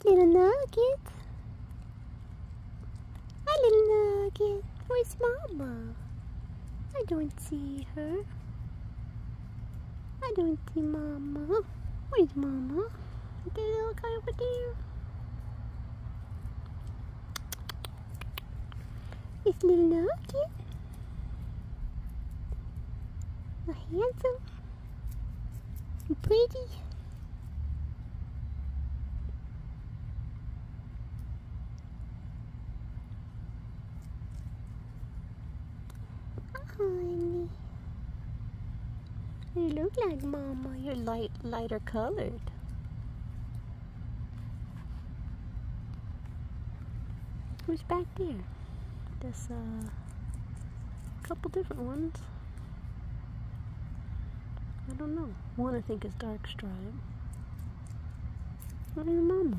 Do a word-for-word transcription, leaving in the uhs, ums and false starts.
Little Nugget. Hi, Little Nugget. Where's Mama? I don't see her. I don't see Mama. Where's Mama? Get a little guy over there. It's Lil Nugget. So handsome and pretty. Honey, you look like Mama. You're light, lighter colored. Who's back there? There's uh, a couple different ones. I don't know. One I think is dark stripe. Where's Mama?